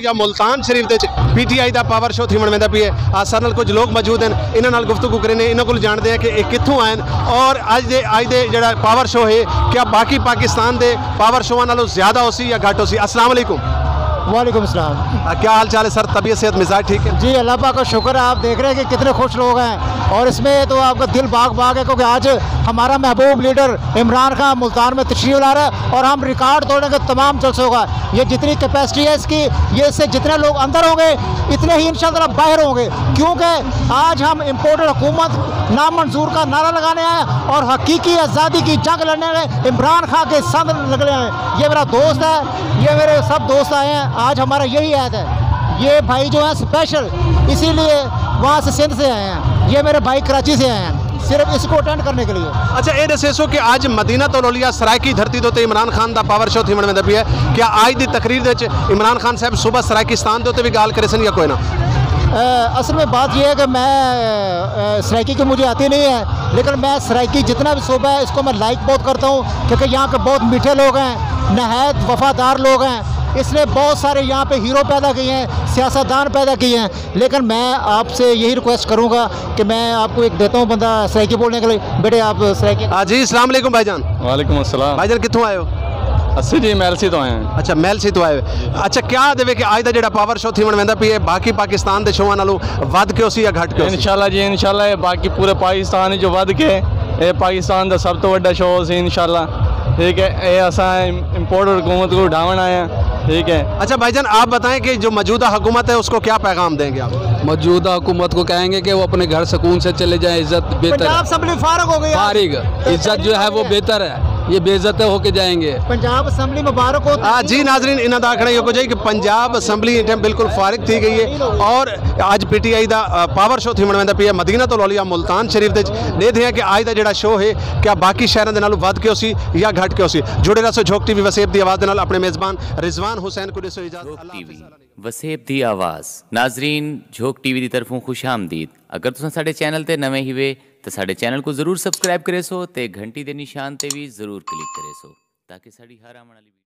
ਜਾਂ ਮੁਲਤਾਨ ਸ਼ਰੀਫ ਦੇ ਵਿੱਚ PTI ਦਾ ਪਾਵਰ ਸ਼ੋਅ ਥੀਮਣ ਪੈਂਦਾ ਪਈ ਹੈ। ਆ ਸਾਡੇ ਨਾਲ ਕੁਝ ਲੋਕ ਮੌਜੂਦ ਹਨ, ਇਹਨਾਂ ਨਾਲ ਗੁਫ਼ਤਗੂ ਕਰੇ ਨੇ, ਇਹਨਾਂ ਕੋਲ ਜਾਣਦੇ ਆ ਕਿ ਇਹ ਕਿੱਥੋਂ ਆਏ ਔਰ ਅੱਜ ਦੇ ਜਿਹੜਾ ਪਾਵਰ ਸ਼ੋਅ ਹੈ ਕਿ ਬਾਕੀ ਪਾਕਿस्तान ਦੇ ਪਾਵਰ ਸ਼ੋਆਂ ਨਾਲੋਂ ਜ਼ਿਆਦਾ ਹੋ सी या घट हो सी। अस्सलाम वालेकुम। वालेकुम सलाम। क्या हाल चाल है सर? तबीयत सेहत मिजाज ठीक है? जी अल्लाह पाक का शुक्र है। आप देख रहे हैं कि कितने खुश लोग हैं और इसमें तो आपका दिल बाग बाग है क्योंकि आज हमारा महबूब लीडर इमरान खान मुल्तान में तशरीफ ला रहा है और हम रिकॉर्ड तोड़ेंगे तमाम जलसों का। ये जितनी कैपेसिटी है इसकी, ये इससे जितने लोग अंदर होंगे इतने ही इंशाअल्लाह बाहर होंगे, क्योंकि आज हम इम्पोर्टेड हुकूमत नामंजूर का नारा लगाने आए और हकीकी आज़ादी की जंग लड़ने आए, इमरान खान के संग लगने आए। ये मेरा दोस्त है, ये मेरे सब दोस्त आए हैं। आज हमारा यही ऐद है। ये भाई जो है स्पेशल इसीलिए वहाँ से सिंध से आए हैं, ये मेरे भाई कराची से आए हैं सिर्फ इसको अटेंड करने के लिए। अच्छा ये दसो कि आज मदीना तौलिया सरायकी धरती तो इमरान खान का पावर शो थीमण में भी है, क्या आज की तकरीर दे इमरान खान साहब सुबह सरायकिस्तान के भी गाल करे सन या कोई ना? असल में बात यह है कि मैं सराइकी की मुझे आती नहीं है, लेकिन मैं सराइकी जितना भी सूबा है इसको मैं लाइक बहुत करता हूँ क्योंकि यहाँ के बहुत मीठे लोग हैं, नहायत वफादार लोग हैं। इसने बहुत सारे यहाँ पे हीरो पैदा किए हैं, सियासतदान पैदा किए हैं। लेकिन मैं आपसे यही रिक्वेस्ट करूँगा कि मैं आपको एक देता हूँ बंदा सराइकी बोलने के लिए। बेटे आप सराइकी। हाँ जी अस्सलाम वालेकुम भाईजान। वालेकुम अस्सलाम। भाईजान कितों आए हो? अस्सी जी महल से तो आए हैं। अच्छा महल से तो आए हो। अच्छा क्या देवे कि आज का जो पावर शो थीमण पैंदा पई है बाकी पाकिस्तान के शोआं नालों वध के सी या घट के? इंशाल्लाह जी इंशाल्लाह बाकी पूरे पाकिस्तान जो वध के ये पाकिस्तान का सब तो बड़ा शो सी इंशाल्लाह। ठीक है, ये असा इम्पोर्टेड हुकूमत को उठावन आए हैं। ठीक है। अच्छा भाईजान आप बताएं कि जो मौजूदा हुकूमत है उसको क्या पैगाम देंगे आप? मौजूदा हुकूमत को कहेंगे कि वो अपने घर सुकून से चले जाएं, इज्जत बेहतर पंजाब असेंबली फारग हो गई, फारिग इज्जत जो है वो बेहतर है, ये बेइज्जत होके जाएंगे। पंजाब असेंबली मुबारक हो। हाँ जी नाजरीन इन्हों का आखना ये कि पंजाब असैम्बली बिल्कुल फारिग थी गई है और अज PTI का पावर शो थीमण पैंदा पिया मदीना तौलिया मुल्तान शरीफ देखते हैं कि आज का जो शो है क्या बाकी शहरों के नालों वध के सी या घट के सी। जुड़े रहो झोंक TV वसेब की आवाज़ अपने मेज़बान रिजवान हुसैन को दिसो इजाज़त। वसेब दी आवाज़ नाजरीन झोंक TV की तरफों खुश आमदीद। अगर तुम साडे चैनल ते नवे ही वे तो साडे चैनल को जरूर सबसक्राइब करे सो ते घंटी दे निशान ते भी जरूर क्लिक करे सो ताकि साड़ी हर आने वाली